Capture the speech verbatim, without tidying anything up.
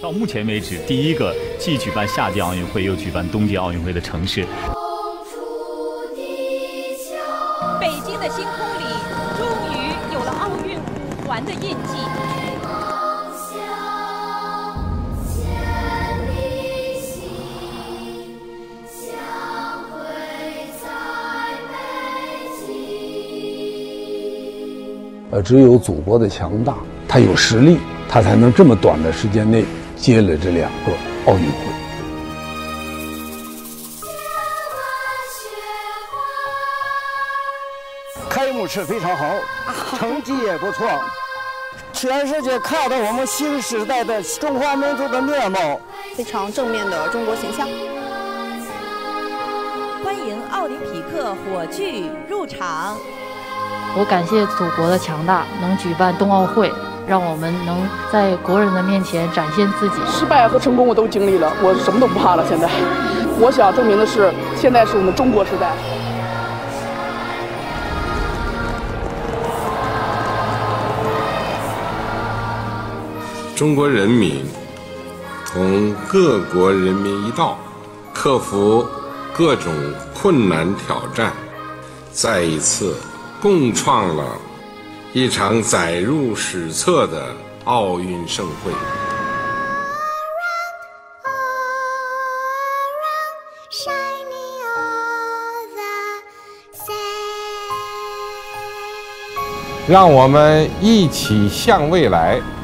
到目前为止，第一个既举办夏季奥运会又举办冬季奥运会的城市。 北京的星空里，终于有了奥运五环的印记。 呃，只有祖国的强大，它有实力，它才能这么短的时间内接了这两个奥运会。 开幕式非常好，成绩也不错，全世界看到我们新时代的中华民族的面貌， 非常正面的中国形象。 欢迎奥林匹克火炬入场。 我感谢祖国的强大，能举办冬奥会，让我们能在国人的面前展现自己。 失败和成功我都经历了，我什么都不怕了。现在，我想证明的是，现在是我们中国时代。 中国人民同各国人民一道，克服各种困难挑战，再一次共创了一场载入史册的奥运盛会。 让我们一起向未来